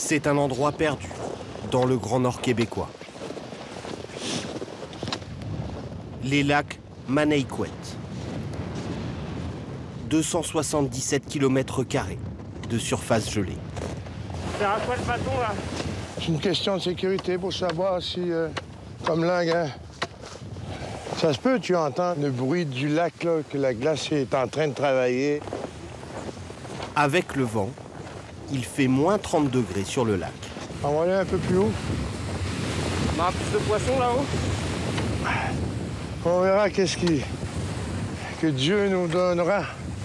C'est un endroit perdu, dans le Grand Nord québécois. Les lacs Manéiquet. 277 km² de surface gelée. C'est à quoi le bâton, là? C'est une question de sécurité pour savoir si, comme là, hein, ça se peut, tu entends le bruit du lac, là, que la glace est en train de travailler. Avec le vent, il fait moins 30 degrés sur le lac. On va aller un peu plus haut. On a plus de poissons là-haut? On verra qu'est-ce que Dieu nous donnera.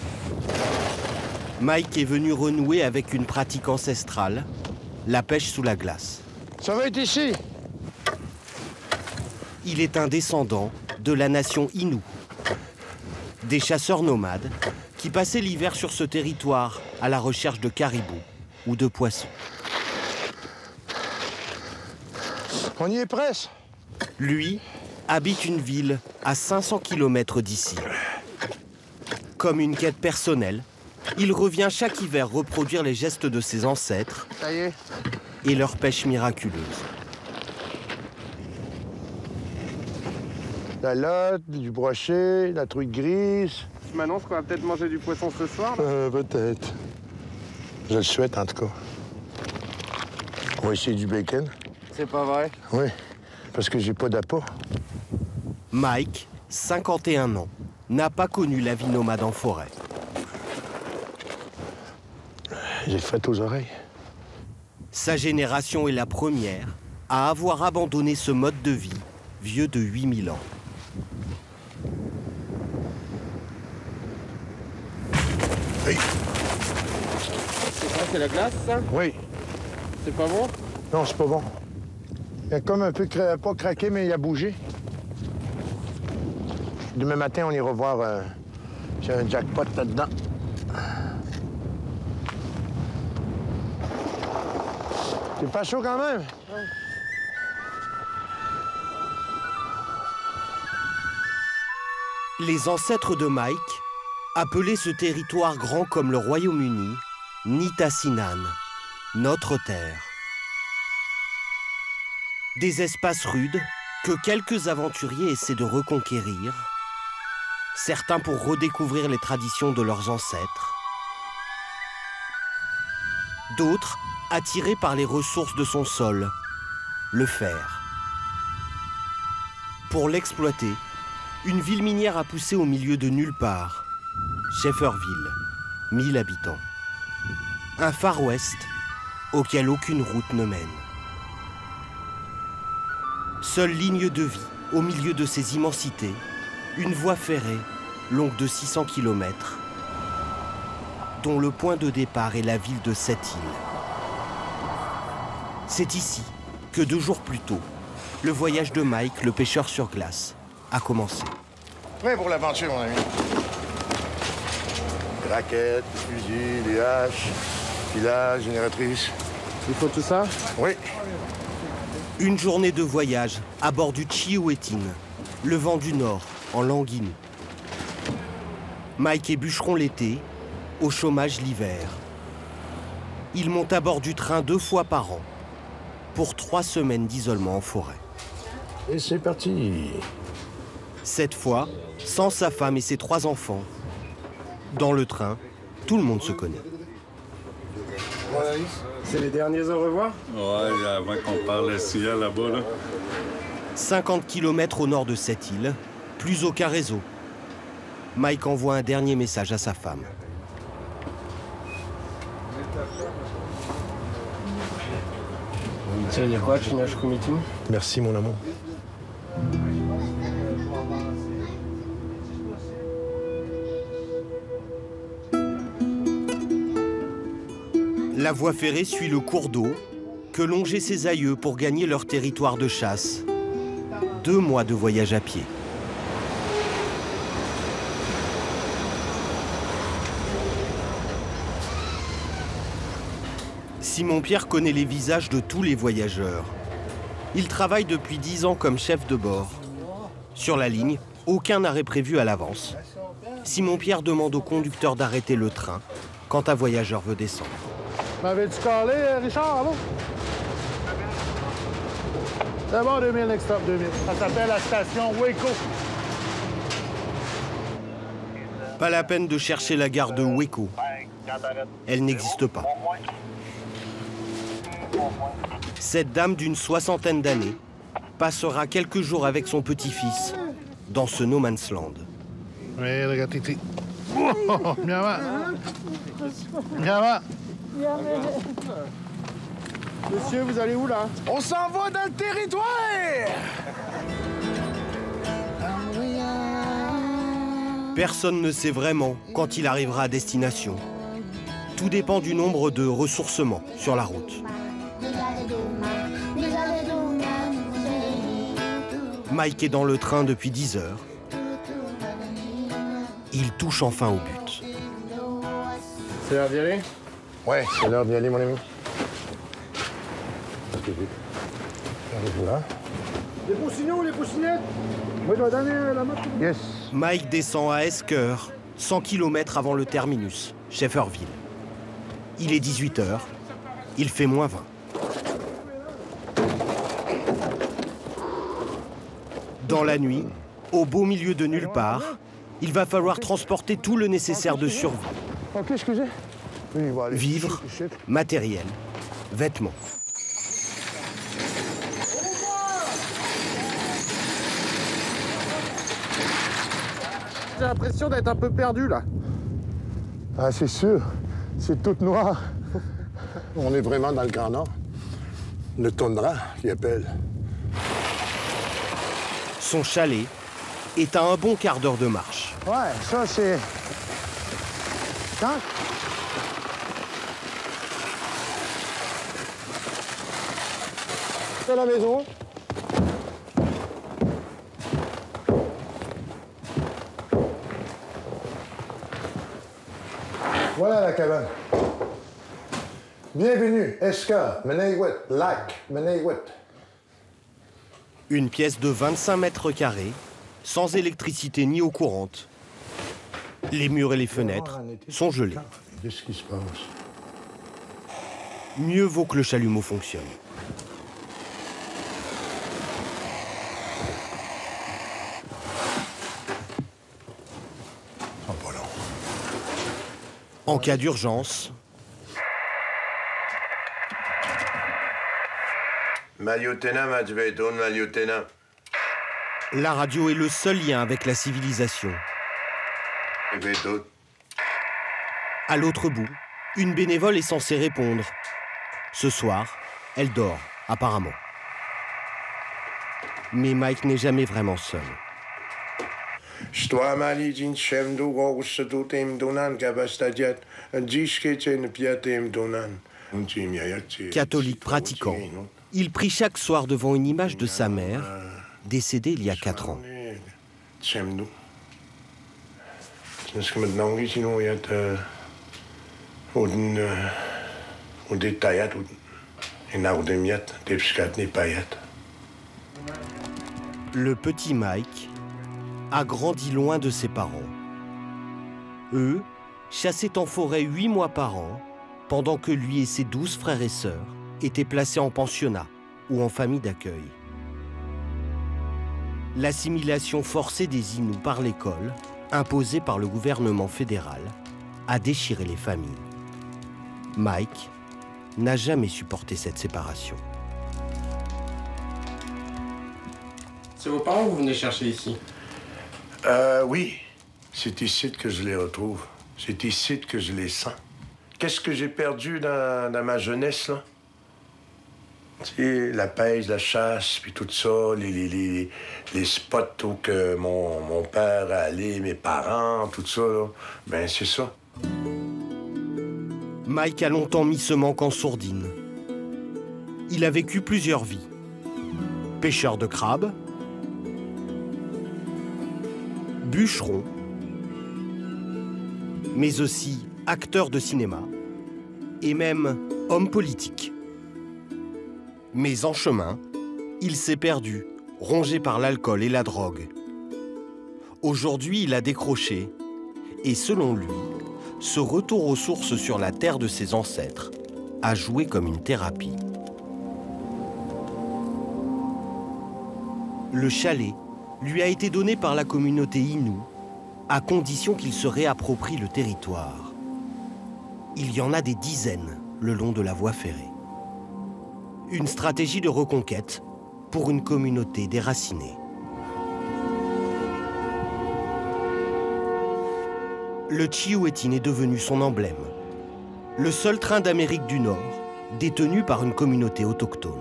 Mike est venu renouer avec une pratique ancestrale, la pêche sous la glace. Ça va être ici. Il est un descendant de la nation Innu, des chasseurs nomades qui passaient l'hiver sur ce territoire à la recherche de caribous ou de poissons. On y est presque. Lui habite une ville à 500 km d'ici. Comme une quête personnelle, il revient chaque hiver reproduire les gestes de ses ancêtres. Ça y est. Et leur pêche miraculeuse. La lotte, du brochet, la truite grise. Tu m'annonces qu'on va peut-être manger du poisson ce soir, là? Peut-être. Je le souhaite, en tout cas. On va essayer du bacon. C'est pas vrai? Oui, parce que j'ai pas d'appât. Mike, 51 ans, n'a pas connu la vie nomade en forêt. J'ai fait aux oreilles. Sa génération est la première à avoir abandonné ce mode de vie vieux de 8000 ans. Hey. C'est quoi, c'est la glace, ça? Oui. C'est pas bon? Non, c'est pas bon. Il a comme un peu, pas craqué, mais il a bougé. Demain matin, on ira voir s'il y a un jackpot là-dedans. C'est pas chaud quand même? Ouais. Les ancêtres de Mike appelaient ce territoire grand comme le Royaume-Uni Nitassinan, notre terre. Des espaces rudes que quelques aventuriers essaient de reconquérir, certains pour redécouvrir les traditions de leurs ancêtres, d'autres attirés par les ressources de son sol, le fer. Pour l'exploiter, une ville minière a poussé au milieu de nulle part, Shefferville, 1000 habitants. Un Far West auquel aucune route ne mène. Seule ligne de vie au milieu de ces immensités, une voie ferrée longue de 600 km, dont le point de départ est la ville de Sept-Îles. C'est ici que 2 jours plus tôt, le voyage de Mike, le pêcheur sur glace, a commencé. Prêt pour l'aventure, mon ami. Des raquettes, des fusils, des haches, pilages, génératrices. Il faut tout ça? Oui. Une journée de voyage à bord du Chihuetin, le vent du Nord, en langue Innu. Mike est bûcheron l'été, au chômage l'hiver. Il monte à bord du train 2 fois par an, pour 3 semaines d'isolement en forêt. Et c'est parti. Cette fois, sans sa femme et ses 3 enfants. Dans le train, tout le monde se connaît. C'est les derniers au revoir? Ouais, avant qu'on parle le ciel là-bas, là. 50 km au nord de cette île, plus aucun réseau. Mike envoie un dernier message à sa femme. Merci, mon amour. La voie ferrée suit le cours d'eau que longeaient ses aïeux pour gagner leur territoire de chasse. 2 mois de voyage à pied. Simon-Pierre connaît les visages de tous les voyageurs. Il travaille depuis 10 ans comme chef de bord. Sur la ligne, aucun arrêt prévu à l'avance. Simon-Pierre demande au conducteur d'arrêter le train quand un voyageur veut descendre. M'avais-tu calé, Richard, avant? C'est bon, 2000, next stop, 2000. Ça s'appelle la station Waco. Pas la peine de chercher la gare de Waco. Elle n'existe pas. Cette dame d'une 60aine d'années passera quelques jours avec son petit-fils dans ce no man's land. Oui, regarde, Titi. Oh, viens avant. Viens avant. Monsieur, vous allez où, là? On s'en va dans le territoire! Personne ne sait vraiment quand il arrivera à destination. Tout dépend du nombre de ressourcements sur la route. Mike est dans le train depuis 10 heures. Il touche enfin au but. C'est l'heure d'y aller? Ouais, c'est l'heure d'y aller, mon ami. Arrive là. Les poussignons, les poussinettes. Moi, je dois donner la marque. Yes. Mike descend à Esker, 100 km avant le terminus, Shefferville. Il est 18 heures. Il fait -20. Dans la nuit, au beau milieu de nulle part, il va falloir transporter tout le nécessaire de survie. OK, excusez. Oui, il va aller. Vivres, matériel, vêtements. J'ai l'impression d'être un peu perdu, là. Ah, c'est sûr. C'est tout noir. On est vraiment dans le Grand Nord. Le toundra, qui appelle. Son chalet est à un bon quart d'heure de marche. Ouais, ça, c'est... Quand? C'est la maison. Voilà la cabane. Bienvenue, Esker, Meneiwet, Lac, Meneiwet. Une pièce de 25 mètres carrés, sans électricité ni eau courante. Les murs et les fenêtres sont gelés. Qu'est-ce qui se passe? Mieux vaut que le chalumeau fonctionne. Oh, pas long. En cas d'urgence, la radio est le seul lien avec la civilisation. À l'autre bout, une bénévole est censée répondre. Ce soir, elle dort, apparemment. Mais Mike n'est jamais vraiment seul. Catholique pratiquant, il prie chaque soir devant une image de sa mère, décédée il y a 4 ans. Le petit Mike a grandi loin de ses parents. Eux chassaient en forêt 8 mois par an, pendant que lui et ses 12 frères et sœurs étaient placés en pensionnat ou en famille d'accueil. L'assimilation forcée des Inuits par l'école, imposée par le gouvernement fédéral, a déchiré les familles. Mike n'a jamais supporté cette séparation. C'est vos parents que vous venez chercher ici? Oui. C'est ici que je les retrouve. C'est ici que je les sens. Qu'est-ce que j'ai perdu dans ma jeunesse, là? Tu sais, la pêche, la chasse, puis tout ça, les spots où que mon père allait, mes parents, tout ça, là. Ben, c'est ça. Mike a longtemps mis ce manque en sourdine. Il a vécu plusieurs vies. Pêcheur de crabes, bûcheron, mais aussi acteur de cinéma et même homme politique. Mais en chemin, il s'est perdu, rongé par l'alcool et la drogue. Aujourd'hui, il a décroché et selon lui, ce retour aux sources sur la terre de ses ancêtres a joué comme une thérapie. Le chalet lui a été donné par la communauté Innu, à condition qu'il se réapproprie le territoire. Il y en a des dizaines le long de la voie ferrée. Une stratégie de reconquête pour une communauté déracinée. Le Chihuetin est devenu son emblème. Le seul train d'Amérique du Nord détenu par une communauté autochtone.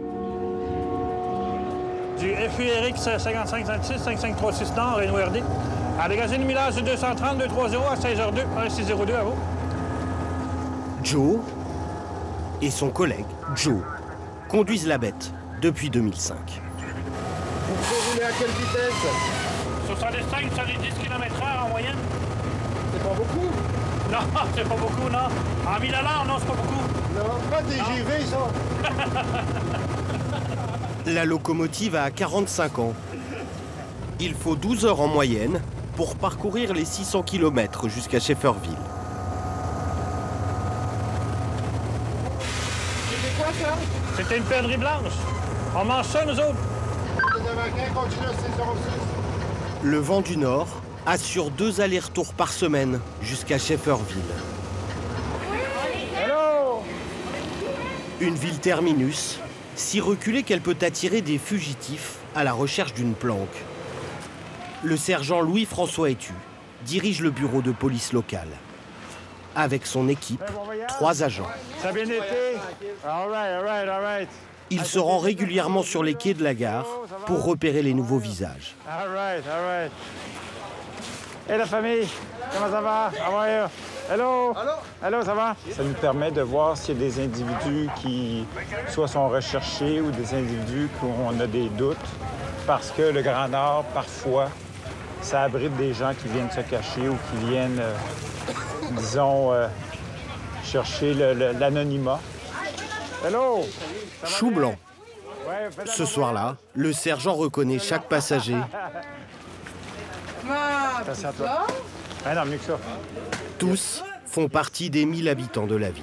Du FURX 5536 5536 Nord, NORD. À dégager le millage de 230 230 à 16h02, 1602 à vous. Joe et son collègue Joe conduisent la bête depuis 2005. Vous pouvez rouler à quelle vitesse? 65, 70 km/h en moyenne. C'est pas beaucoup? Non, c'est pas beaucoup, non. En 1000 à l'heure, non, c'est pas beaucoup. Non, pas TGV, ça. La locomotive a 45 ans. Il faut 12 heures en moyenne pour parcourir les 600 km jusqu'à Shefferville. C'était quoi, ça? C'était une perdrix blanche. On mange ça, nous autres. Les Américains continuent à 606. Le vent du Nord assure 2 allers-retours par semaine jusqu'à Shefferville. Hello! Une ville terminus, si reculée qu'elle peut attirer des fugitifs à la recherche d'une planque. Le sergent Louis-François Etu dirige le bureau de police locale. Avec son équipe, 3 agents. Ça a bien été? All right. Il se rend régulièrement sur les quais de la gare pour repérer les nouveaux visages. All right. Et la famille, comment ça va? How are you? Hello? Hello, ça va? Ça nous permet de voir s'il y a des individus qui soit sont recherchés ou des individus qu'on a des doutes. Parce que le Grand Nord, parfois, ça abrite des gens qui viennent se cacher ou qui viennent, disons, chercher l'anonymat. Hello! Chou blanc. Ce soir-là, le sergent reconnaît chaque passager. Merci à toi. Ah non, mieux que ça. Tous font partie des 1000 habitants de la ville.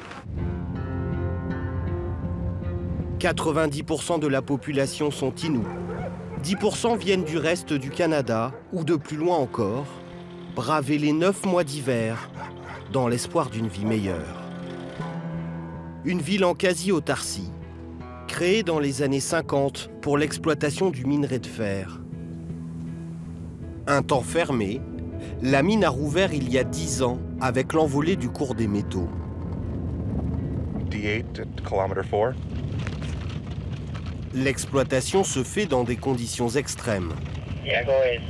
90% de la population sont Innu. 10% viennent du reste du Canada ou de plus loin encore, braver les 9 mois d'hiver dans l'espoir d'une vie meilleure. Une ville en quasi-autarcie, créée dans les années 50 pour l'exploitation du minerai de fer. Un temps fermé, la mine a rouvert il y a 10 ans avec l'envolée du cours des métaux. D8 at kilometer 4. L'exploitation se fait dans des conditions extrêmes. Yeah, go ahead.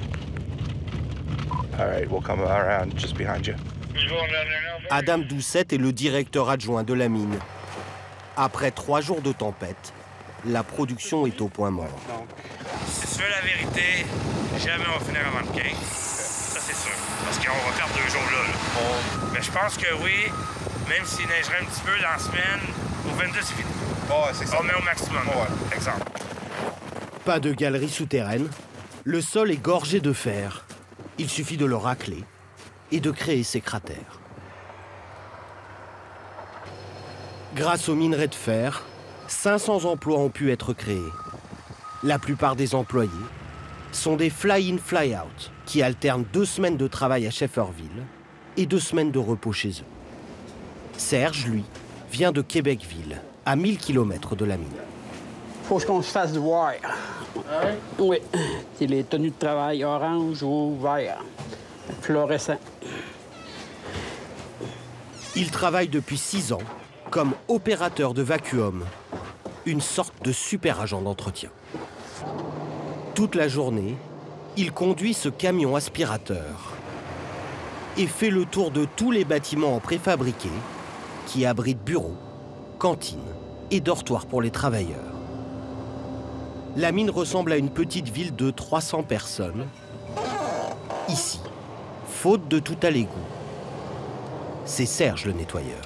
All right, we'll come around just behind you. Adam Doucette est le directeur adjoint de la mine. Après 3 jours de tempête, la production est au point mort. C'est sûr, la vérité, jamais on va finir avant le 15. Ça, c'est sûr. Parce qu'on va perdre 2 jours là. Mais je pense que oui, même s'il neigerait un petit peu dans la semaine, au 22, c'est fini. C'est ça. On met au maximum. Exemple. Pas de galerie souterraine. Le sol est gorgé de fer. Il suffit de le racler et de créer ces cratères. Grâce aux minerais de fer, 500 emplois ont pu être créés. La plupart des employés sont des fly-in, fly-out qui alternent 2 semaines de travail à Shefferville et 2 semaines de repos chez eux. Serge, lui, vient de Québecville, à 1000 km de la mine. Faut qu'on se fasse voir. Oui. C'est les tenues de travail orange ou vert. Fluorescent. Il travaille depuis 6 ans comme opérateur de vacuum, une sorte de super agent d'entretien. Toute la journée, il conduit ce camion aspirateur et fait le tour de tous les bâtiments en préfabriqué qui abritent bureaux, cantines et dortoirs pour les travailleurs. La mine ressemble à une petite ville de 300 personnes. Ici, faute de tout à l'égout, c'est Serge le nettoyeur.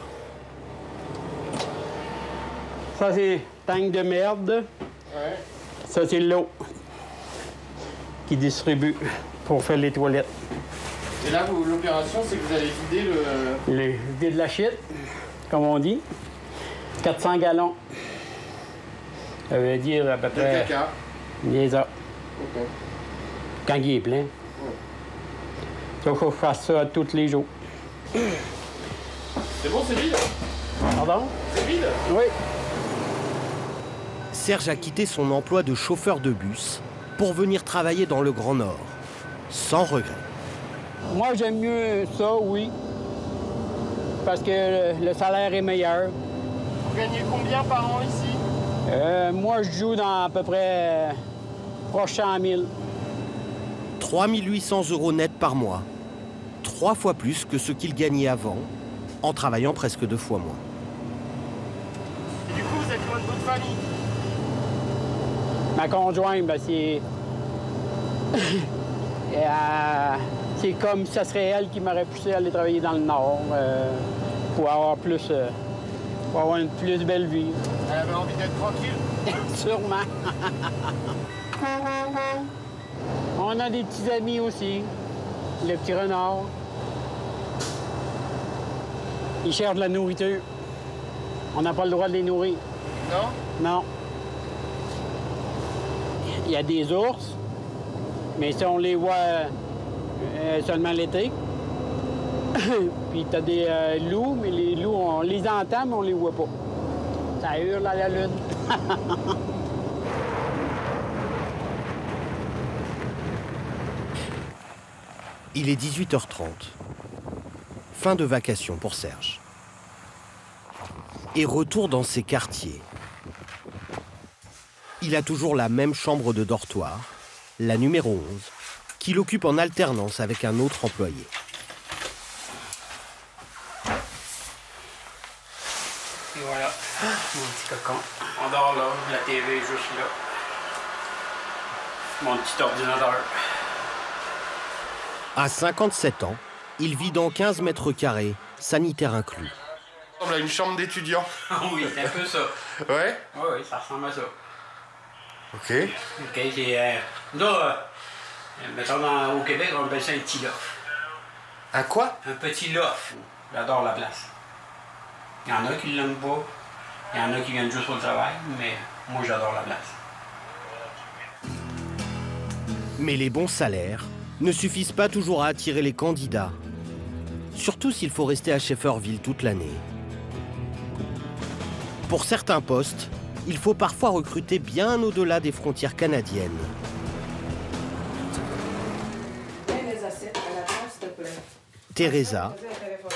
Ça, c'est tank de merde. Ouais. Ça, c'est l'eau qui distribue pour faire les toilettes. Et là, l'opération, c'est que vous allez vider le... Vider la shit. comme on dit. 400 gallons. Ça veut dire à peu près... De caca. C'est ça. OK. Quand il est plein. Il faut que je fasse ça tous les jours. C'est bon, c'est vide? Pardon? C'est vide? Oui. Serge a quitté son emploi de chauffeur de bus pour venir travailler dans le Grand Nord, sans regret. Moi, j'aime mieux ça, oui. Parce que le salaire est meilleur. Vous gagnez combien par an ici? Moi, je joue dans à peu près proche 100 000. 3 800 € net par mois. 3 fois plus que ce qu'il gagnait avant, en travaillant presque 2 fois moins. Et du coup, vous êtes loin de votre famille? Ma conjointe, ben, c'est... c'est comme ça serait elle qui m'aurait poussé à aller travailler dans le Nord pour avoir plus... pour avoir une plus belle vie. Elle avait envie d'être tranquille? Sûrement. On a des petits amis aussi. Le petit renard. Ils cherchent de la nourriture. On n'a pas le droit de les nourrir. Non? Non. Il y a des ours, mais si on les voit seulement l'été. Puis t'as des loups, mais les loups, on les entend, mais on les voit pas. Ça hurle à la lune. Il est 18h30. Fin de vacation pour Serge. Et retour dans ses quartiers. Il a toujours la même chambre de dortoir, la numéro 11, qu'il occupe en alternance avec un autre employé. Et voilà, mon petit cocon. On dort là, la TV est juste là. Mon petit ordinateur. À 57 ans, il vit dans 15 mètres carrés, sanitaire inclus. Ça ressemble à une chambre d'étudiant. Oui, c'est un peu ça. Ouais? Oui, ça ressemble à ça. OK. OK, c'est... là, mettons, au Québec, on appelle ça un petit loft. Un quoi? Un petit loft. J'adore la place. Il y en a qui ne l'aiment pas. Il y en a qui viennent juste pour le travail, mais moi, j'adore la place. Mais les bons salaires ne suffisent pas toujours à attirer les candidats. Surtout s'il faut rester à Shefferville toute l'année. Pour certains postes, il faut parfois recruter bien au-delà des frontières canadiennes. Teresa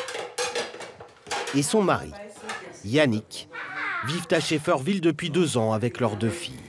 et son mari, Yannick, vivent à Shefferville depuis 2 ans avec leurs 2 filles.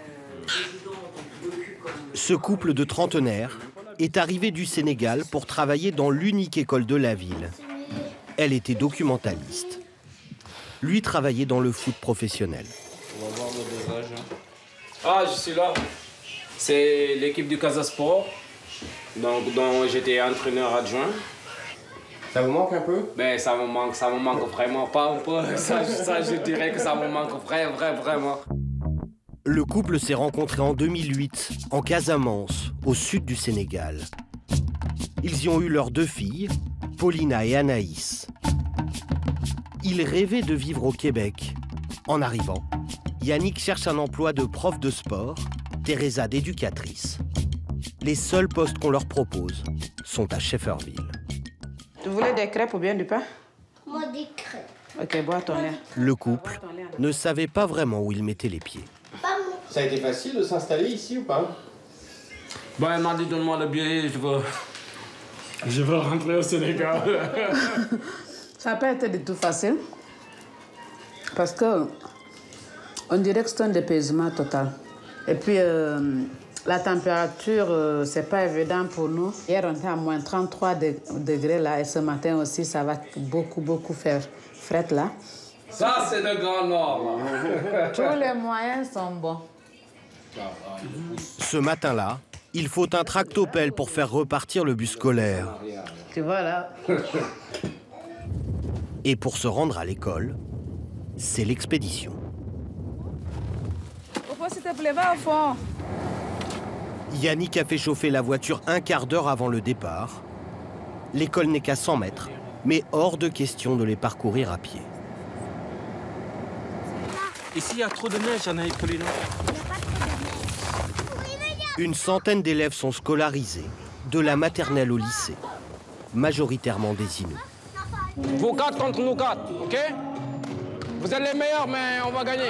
Ce couple de trentenaires est arrivé du Sénégal pour travailler dans l'unique école de la ville. Elle était documentaliste. Lui travaillait dans le foot professionnel. On va voir le dosage. Ah, je suis là. C'est l'équipe du Casa Sport, dont j'étais entraîneur adjoint. Ça vous manque un peu? Ben, ça me manque vraiment pas. Ça, je dirais que ça me manque vraiment. Le couple s'est rencontré en 2008, en Casamance, au sud du Sénégal. Ils y ont eu leurs 2 filles, Paulina et Anaïs. Ils rêvaient de vivre au Québec. En arrivant, Yannick cherche un emploi de prof de sport, Teresa d'éducatrice. Les seuls postes qu'on leur propose sont à Shefferville. Tu voulais des crêpes ou bien du pain? Moi, des crêpes. Ok, bois ton lait. Le couple ne savait pas vraiment où il mettait les pieds. Ça a été facile de s'installer ici ou pas? Ben, elle m'a dit donne-moi le billet, je veux rentrer au Sénégal. Ça n'a pas été du tout facile. Parce que on dirait que c'est un dépaysement total. Et puis, la température, c'est pas évident pour nous. Hier, on était à moins 33 degrés là, et ce matin aussi, ça va beaucoup faire fret là. Ça, c'est le Grand Nord, là. Tous les moyens sont bons. Ce matin-là, il faut un tractopelle pour faire repartir le bus scolaire. Tu vois là. Et pour se rendre à l'école, c'est l'expédition. Pourquoi s'il te plaît, va au fond. Yannick a fait chauffer la voiture un quart d'heure avant le départ. L'école n'est qu'à 100 mètres, mais hors de question de les parcourir à pied. Ici, il y a trop de neige, Anaïs Paulina. Une centaine d'élèves sont scolarisés, de la maternelle au lycée, majoritairement des Inuits. Vous 4 contre nous 4, OK? Vous êtes les meilleurs, mais on va gagner.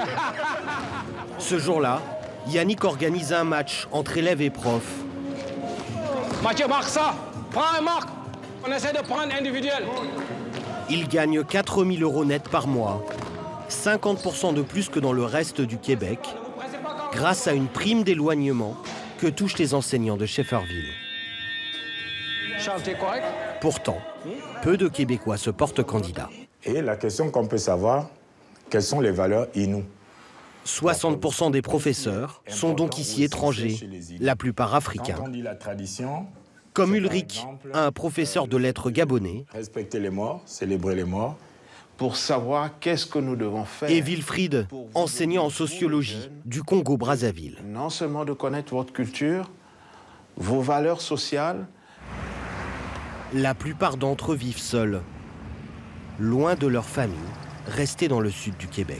Ce jour-là, Yannick organise un match entre élèves et profs. Mathieu, marque ça. Prends un marque. On essaie de prendre individuel. Il gagne 4 000 € net par mois, 50% de plus que dans le reste du Québec, grâce à une prime d'éloignement que touchent les enseignants de Shefferville. Charles, t'es correct? Pourtant, peu de Québécois se portent candidats. Et la question qu'on peut savoir, quelles sont les valeurs Innu? 60% des professeurs sont donc ici étrangers, la plupart africains. Quand on dit la tradition, comme Ulrich, un professeur de lettres gabonais. Respecter les morts, célébrer les morts. Pour savoir qu'est-ce que nous devons faire. Et Wilfried, enseignant en sociologie du Congo-Brazzaville. Non seulement de connaître votre culture, vos valeurs sociales. La plupart d'entre eux vivent seuls, loin de leur famille, restés dans le sud du Québec.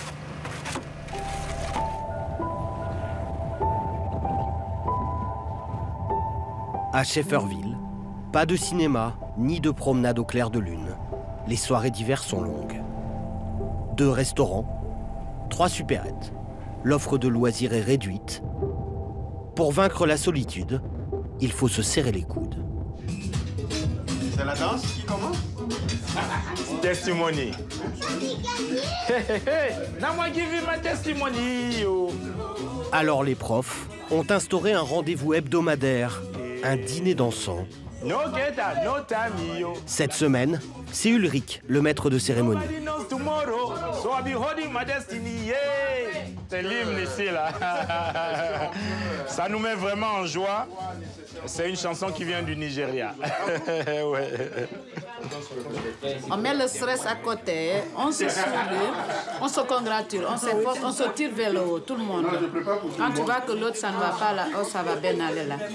À Shefferville, pas de cinéma, ni de promenade au clair de lune. Les soirées d'hiver sont longues. 2 restaurants, 3 supérettes. L'offre de loisirs est réduite. Pour vaincre la solitude, il faut se serrer les coudes. C'est la danse qui commence? Testimony. Alors les profs ont instauré un rendez-vous hebdomadaire, un dîner dansant. Cette semaine, c'est Ulrich, le maître de cérémonie. C'est l'hymne ici, là. Ça nous met vraiment en joie. C'est une chanson qui vient du Nigeria. Ouais. On met le stress à côté, on se sourit, on se congratule, on s'efforce, on se tire vers le haut, tout le monde. Quand tu vois que l'autre, ça ne va pas là, oh, ça va bien aller là.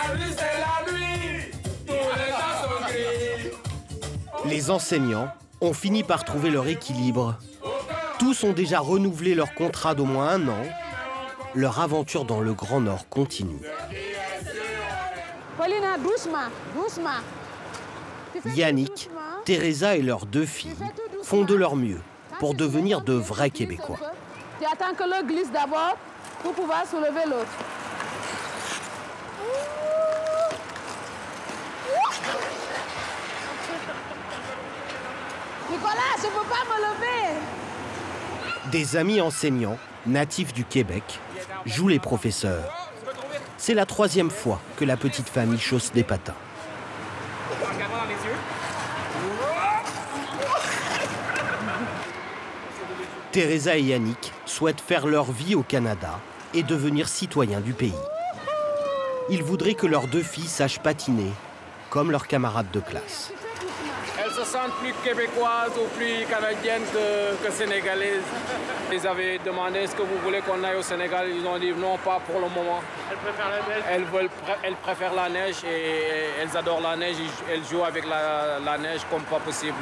Les enseignants ont fini par trouver leur équilibre. Tous ont déjà renouvelé leur contrat d'au moins 1 an. Leur aventure dans le Grand Nord continue. Paulina, doucement, doucement. Yannick, Teresa et leurs 2 filles font de leur mieux pour devenir de vrais Québécois. Tu attends que l'eau glisse d'abord pour pouvoir soulever l'autre. Nicolas, je ne peux pas me lever. Des amis enseignants, natifs du Québec, jouent les professeurs. C'est la 3e fois que la petite famille chausse des patins. Teresa et Yannick souhaitent faire leur vie au Canada et devenir citoyens du pays. Ils voudraient que leurs 2 filles sachent patiner, comme leurs camarades de classe. Elles se sentent plus québécoises ou plus canadiennes que sénégalaises. Ils avaient demandé est-ce que vous voulez qu'on aille au Sénégal. Ils ont dit non, pas pour le moment. Elles préfèrent la neige. Elles préfèrent la neige et elles adorent la neige. Elles jouent avec la neige comme pas possible.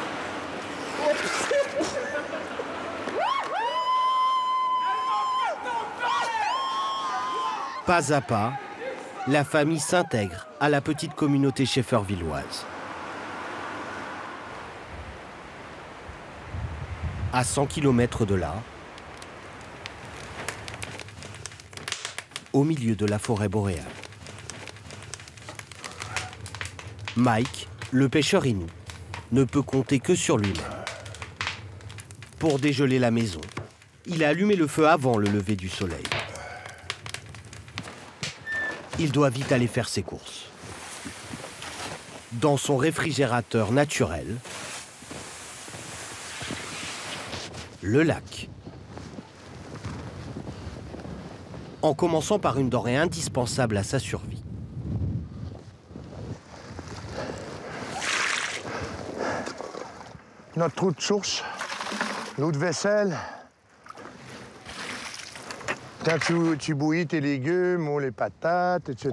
Pas à pas, la famille s'intègre à la petite communauté sheffervilloise. À 100 km de là, au milieu de la forêt boréale. Mike, le pêcheur Innu, ne peut compter que sur lui-même. Pour dégeler la maison, il a allumé le feu avant le lever du soleil. Il doit vite aller faire ses courses. Dans son réfrigérateur naturel, le lac. En commençant par une denrée indispensable à sa survie. Notre trou de source, l'eau de vaisselle. Quand tu bouillis tes légumes ou les patates, etc.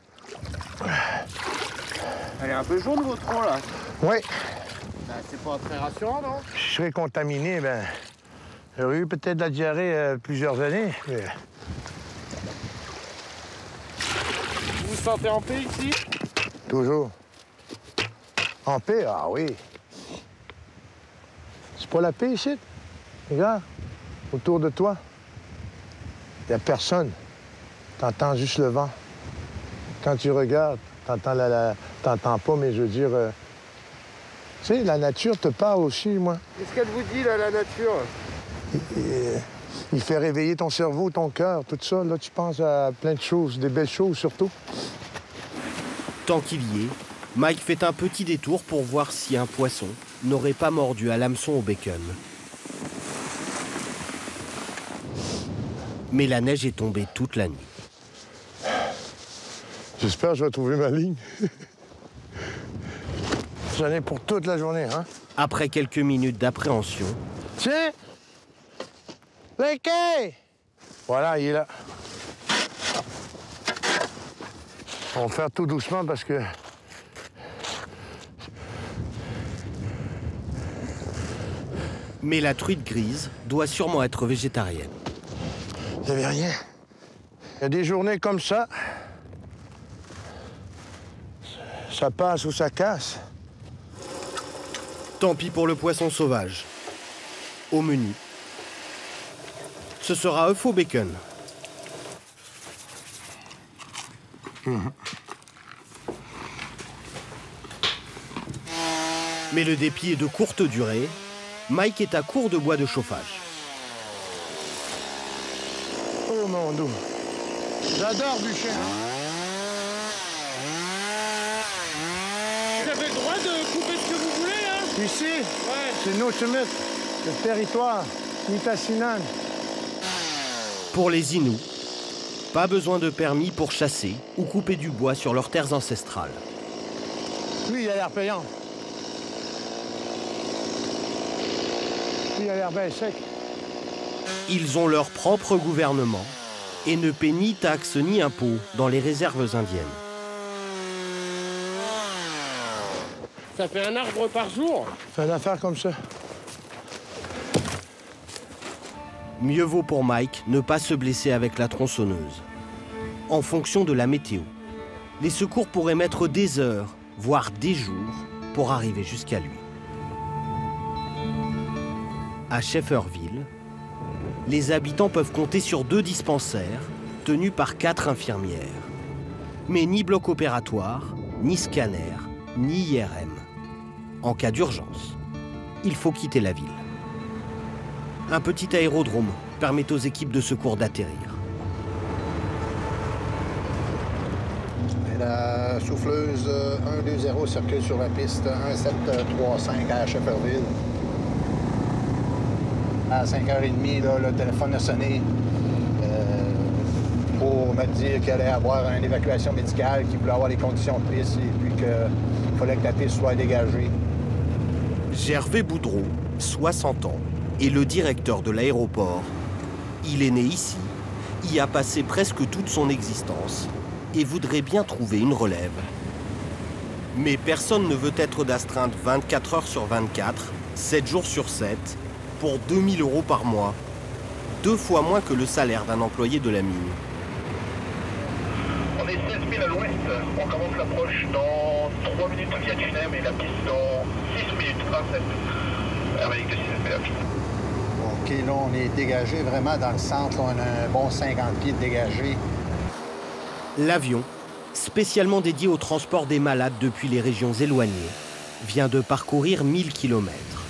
Elle est un peu jaune, votre eau, là. Oui. Ben, c'est pas très rassurant, non? Si je serais contaminé, ben, J'aurais eu peut-être de la diarrhée plusieurs années, mais... Vous vous sentez en paix ici? Toujours. En paix? Ah oui. C'est pas la paix ici. Regarde, autour de toi. Il n'y a personne. T'entends juste le vent. Quand tu regardes, t'entends pas, mais je veux dire... Tu sais, la nature te parle aussi, moi. Qu'est-ce qu'elle vous dit, là, la nature? Il fait réveiller ton cerveau, ton cœur, tout ça. Là, tu penses à plein de choses, des belles choses surtout. Tant qu'il y est, Mike fait un petit détour pour voir si un poisson n'aurait pas mordu à l'hameçon au bacon. Mais la neige est tombée toute la nuit. J'espère que je vais trouver ma ligne. J'en ai pour toute la journée, hein? Après quelques minutes d'appréhension... Tiens! Linky! Voilà, il est là. On va faire tout doucement parce que... Mais la truite grise doit sûrement être végétarienne. Il n'y avait rien. Il y a des journées comme ça. Ça passe ou ça casse. Tant pis pour le poisson sauvage. Au menu, ce sera œuf au bacon. Mais le dépit est de courte durée. Mike est à court de bois de chauffage. Oh mon Dieu. J'adore bûcher. Vous avez le droit de couper ce que vous voulez, là? Ici, Ouais. c'est nos chemites, le territoire Nitassinan. Pour les Inuits, pas besoin de permis pour chasser ou couper du bois sur leurs terres ancestrales. Lui, il a l'air payant. Lui, il a l'air bien sec. Ils ont leur propre gouvernement et ne paient ni taxes ni impôts dans les réserves indiennes. Ça fait un arbre par jour? C'est une affaire comme ça. Mieux vaut pour Mike ne pas se blesser avec la tronçonneuse. En fonction de la météo, les secours pourraient mettre des heures, voire des jours, pour arriver jusqu'à lui. À Shefferville, les habitants peuvent compter sur 2 dispensaires tenus par 4 infirmières. Mais ni bloc opératoire, ni scanner, ni IRM. En cas d'urgence, il faut quitter la ville. Un petit aérodrome permet aux équipes de secours d'atterrir. La souffleuse 120 circule sur la piste 1735 à Shefferville. À 5h30, là, le téléphone a sonné pour me dire qu'il allait avoir une évacuation médicale, qu'il voulait avoir les conditions de piste et puis qu'il fallait que la piste soit dégagée. Gervais Boudreau, 60 ans, est le directeur de l'aéroport. Il est né ici, y a passé presque toute son existence et voudrait bien trouver une relève. Mais personne ne veut être d'astreinte 24 heures sur 24, 7 jours sur 7, pour 2 000 € par mois. 2 fois moins que le salaire d'un employé de la mine. On est 16 000 à l'ouest, on commence l'approche dans 3 minutes via Tunem et la piste dans 6 minutes 27 avec le système. OK, là, on est dégagé vraiment dans le centre. Là, on a un bon 50 pieds de dégagé. L'avion, spécialement dédié au transport des malades depuis les régions éloignées, vient de parcourir 1000 km.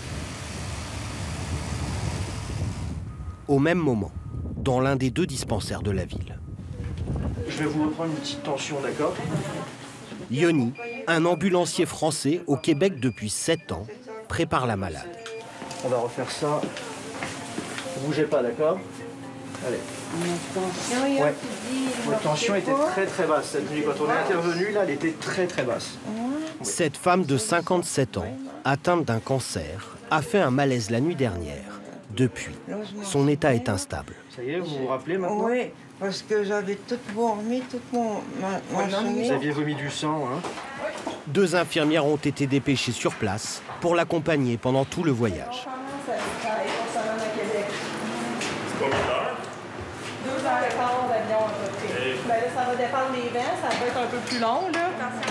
Au même moment, dans l'un des 2 dispensaires de la ville. Je vais vous reprendre une petite tension, d'accord? Yoni, un ambulancier français au Québec depuis 7 ans, prépare la malade. On va refaire ça. Bougez pas, d'accord? Allez. Ouais. Votre tension était très très basse cette nuit. Quand on est intervenu, là, elle était très très basse. Cette femme de 57 ans, atteinte d'un cancer, a fait un malaise la nuit dernière. Depuis, son état est instable. Ça y est, vous vous rappelez maintenant? Oui, parce que j'avais tout vomi, toute ma chemise. Vous aviez vomi du sang, hein? 2 infirmières ont été dépêchées sur place pour l'accompagner pendant tout le voyage. ça va dépendre des vents, ça peut être un peu plus long, là.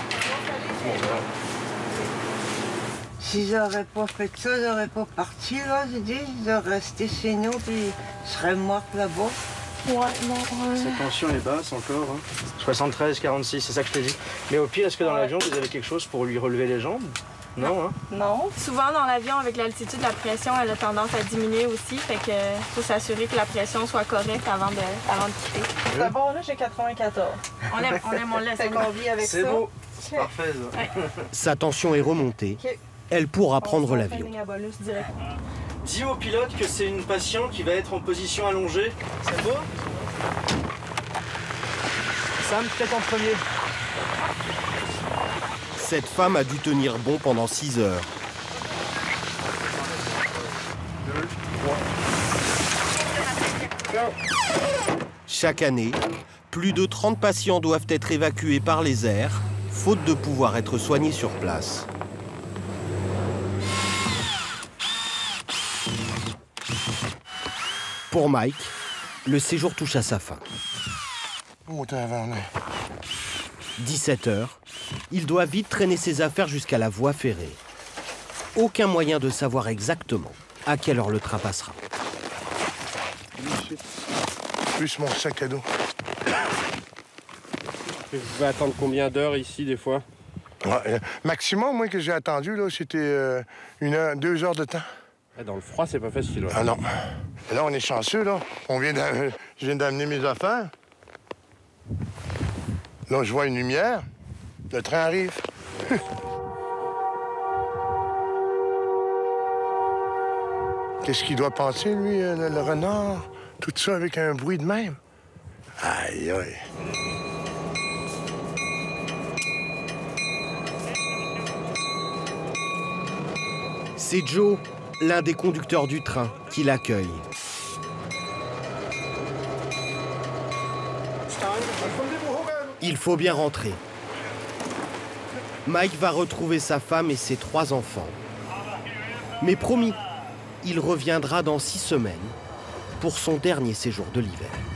Si j'aurais pas fait ça, j'aurais pas parti, là, j'ai dit. J'aurais resté chez nous, puis je serais morte là-bas. Ouais, non. Sa tension est basse encore. Hein. 73, 46, c'est ça que je t'ai dit. Mais au pire, est-ce que dans l'avion, vous avez quelque chose pour lui relever les jambes? Non, hein? Non. Souvent, dans l'avion, avec l'altitude, la pression, elle a tendance à diminuer aussi. Fait que faut s'assurer que la pression soit correcte avant de quitter. C'est bon, là, j'ai 94. On le laisse. Fait qu'on vit avec ça. C'est beau. C'est parfait, ça. Ouais. Sa tension est remontée. Elle pourra prendre l'avion. Dis au pilote que c'est une patiente qui va être en position allongée. C'est beau? Sam, peut-être en premier. Cette femme a dû tenir bon pendant 6 heures. 2, 3. Chaque année, plus de 30 patients doivent être évacués par les airs, faute de pouvoir être soignés sur place. Pour Mike, le séjour touche à sa fin. 17 heures, il doit vite traîner ses affaires jusqu'à la voie ferrée. Aucun moyen de savoir exactement à quelle heure le train passera. Plus mon sac à dos. Vous pouvez attendre combien d'heures ici, des fois? Ouais, maximum, moi, que j'ai attendu, là, c'était 2 heures de temps. Dans le froid, c'est pas facile. Ouais. Ah non. Et là, on est chanceux, là. Je viens d'amener mes affaires. Là, je vois une lumière. Le train arrive. Qu'est-ce qu'il doit penser, lui, le renard? Tout ça avec un bruit de même. Aïe, aïe. C'est Joe, l'un des conducteurs du train, qui l'accueille. Il faut bien rentrer. Mike va retrouver sa femme et ses 3 enfants. Mais promis, il reviendra dans 6 semaines pour son dernier séjour de l'hiver.